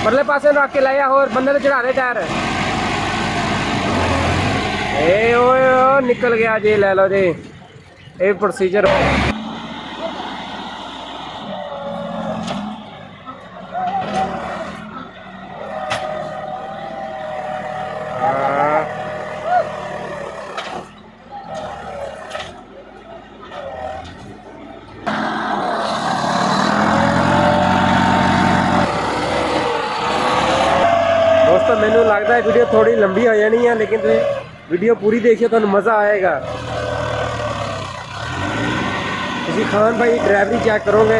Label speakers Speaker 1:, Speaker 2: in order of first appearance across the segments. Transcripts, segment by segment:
Speaker 1: परले पासे रख के लाया होर बंदे ने चढ़ा दे टायर। ए ओए निकल गया जी, ले लो जी, ये प्रोसीजर। दोस्तों मैनू लगता है वीडियो थोड़ी लंबी हो जानी है, लेकिन वीडियो पूरी देखिए तो मज़ा आएगा। तुसी खान भाई ड्राइवरी चेक करोगे।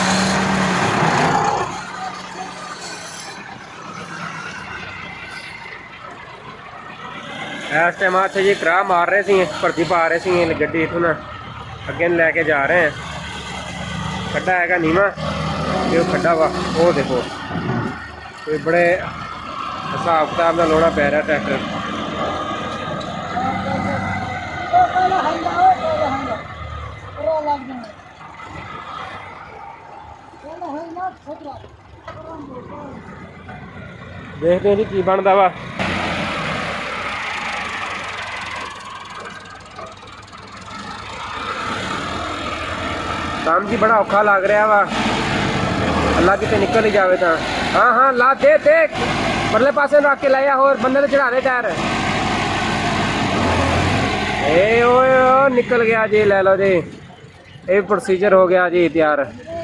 Speaker 1: इस टाइम आज जी करा मार रहे थे, भर्ती पा रहे थे गड्डी इतों ना अगे लैके जा रहे हैं। खड्डा है नीवा, जो खड्डा वा वो देखो, तो बड़े हिसाब किताब का लोना पै रहा ट्रैक्टर। देखते हैं जी की बनता वा। काम जी बड़ा औखा लग रहा वा, अल्लाह कितने निकल ही जावे तो। हाँ हाँ ला दे परले पासे रख के लाया होर बंदे ने चढ़ा दे टायर। ए ओए निकल गया जी, ले लो जी, ये प्रोसीजर हो गया जी तैयार।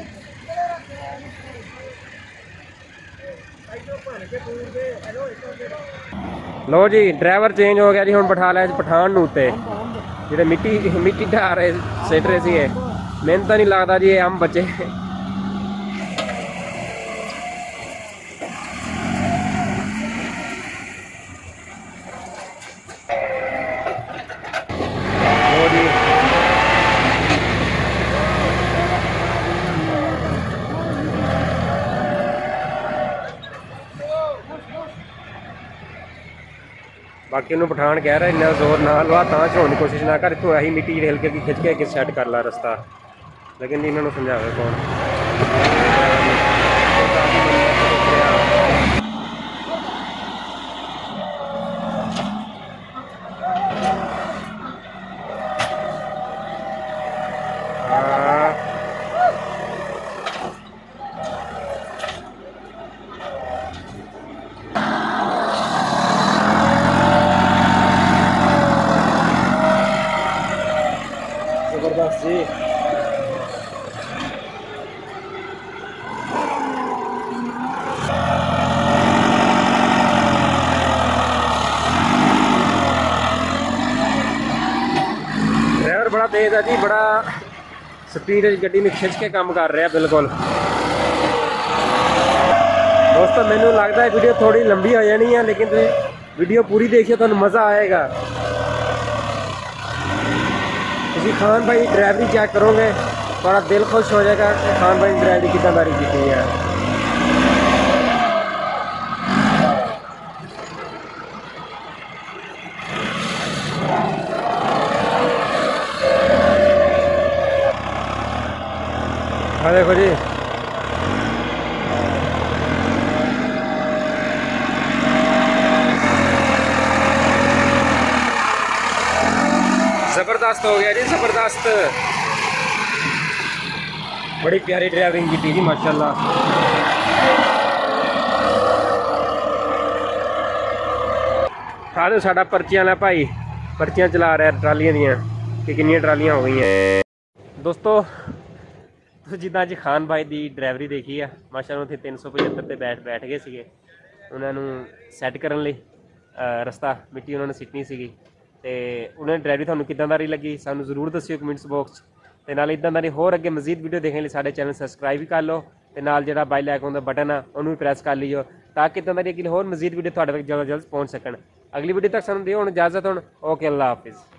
Speaker 1: लो जी ड्राइवर चेंज हो गया जी, हम बिठा लिया पठान नूं उत्ते, जिहड़े मिट्टी ढा रहे सिट रहे थे। मैनूं तां नहीं लगता जी हम बचे। बाकी उन्होंने पठान कह रहा है इन्ना जोर ना लवा, तां चढ़ाने की कोशिश ना कर, इतों ऐसी मिट्टी हिल के खिंच के अगे सैट कर ला रास्ता। लेकिन इन्होंने समझावे कौन। जबरदस्त जी। ड्राइवर बड़ा तेज है जी, बड़ा स्पीड गड्डी में खिंच के काम कर रहा है बिल्कुल। दोस्तों मैनू लगता है वीडियो थोड़ी लंबी हो जानी है, लेकिन वीडियो पूरी देखिए तो मज़ा आएगा। तुसी खान भाई ड्राइवरी चेक करोगे, थोड़ा दिल खुश हो जाएगा कि खान भाई ड्राइवरी कितनी की है। हाँ देखो जी, जबरदस्त हो गया जी, जबरदस्त। बड़ी प्यारी ड्राइविंग की जी माशाल्लाह। सारे साडा पर्चियां वाला भाई पर्चियां चला रहा ट्रालियां दियां कि कितनी ट्रालियां हो गई हैं। दोस्तों जिदा अज खान भाई की ड्राइवरी देखी है माशाल्लाह, उत्थे 375 ते बैठ गए थे। उन्होंने सैट करने लई रस्ता मिट्टी उन्होंने सिटनी सी, तो उन्होंने ड्राइवरी थानू किदां दी लगी सानू जरूर दस्सिओ कमेंट्स बॉक्स। तो नाल इदां दी होर अगे मजीद वीडियो देखने लिए साडे चैनल सबसक्राइब भी कर लो, तो नाल जिहड़ा बेल आइकन दा बटन आ उन्होंने भी प्रेस कर लीओ, ताकि इदां दी होर मजीद वीडियो तुहाडे तक जल्द जल्द पहुँच सकन। अगली वीडियो तक सानू दिओ हुण इजाजत। हुण ओके, अल्लाह हाफिज़।